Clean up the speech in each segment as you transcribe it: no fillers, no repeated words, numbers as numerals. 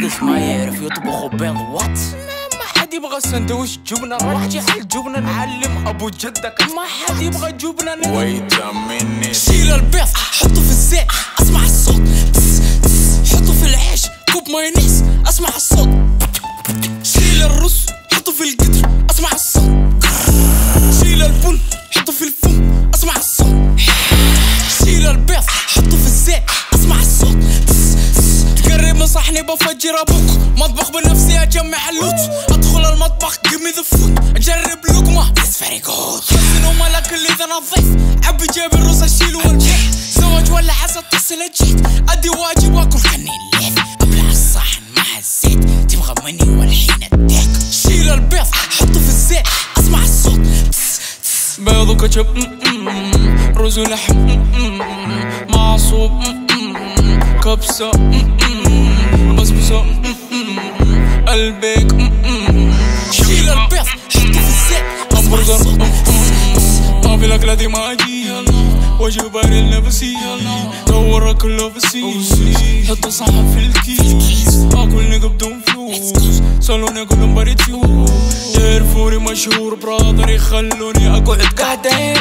نقص ما يعرف يطبخ بيض وات. ما حد يبغى سندويش جبنة، رجع الجبنة نعلم ابو جدك. ما حد يبغى جبنة ويت مني. شيل البيض حطه في الزيت اسمع الصوت، حطه في العيش كوب مايونيز اسمع الصوت. شيل الرز حطه في القدر اسمع الصوت. شيل البن حطه في الفم اسمع الصوت. شيل البيض حطه في الزيت اسمع الصوت. تقرب من صحني بفجر ابوك، مطبخ بنفسي اجمع اللوت. ادخل المطبخ gimme the food، اجرب لقمه it's very good. خزن وملك اللي اذا نظيف، عبي جيب الرز اشيله والبيت. زوج ولا عسى اتصل جيت، ادي واجب واكل خلني الليل. ابلع الصحن مع الزيت تبغى مني والحين اديك. شيل البيض حطه في الزيت اسمع الصوت. بيض وكاتشب رز ولحم معصوب كبسة بسبوسة البيك. شيل البيض حطه في الزيت همبرجر ما في الاكلة دي ماجي وجه باري لنفسي دور كله بسي. حط صحن في الكيس اكل نقا بدون فلوس، صالوني كلهم بريد فيوس. يعرفوني مشهور برادر يخلوني اقعد قاعدين.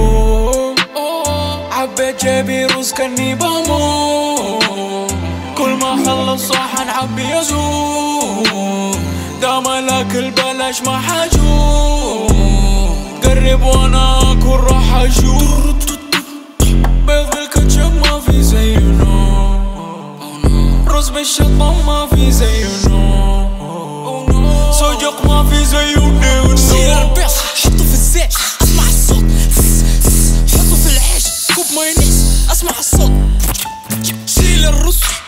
عبيت جيبي رز كني بموت، كل ما خلص صحن عبي يزور. دام الاكل بلاش ما حجوب، قرب وانا اكل راح اشوف. بيض بالكاتشب ما في زينا، رز بالشطة ما في زينا، سجق ما في زينا. شيل البيض حطه في الزيت اسمع الصوت. حطه في العيش كوب مايونيز اسمع الصوت. شيل الرز